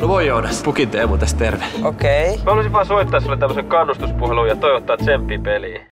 No voi Joonas, Pukin Teemu tässä terve. Okei. Mä haluaisin vaan soittaa sulle tämmösen kannustuspuhelun ja toivottaa tsemppiä peliin.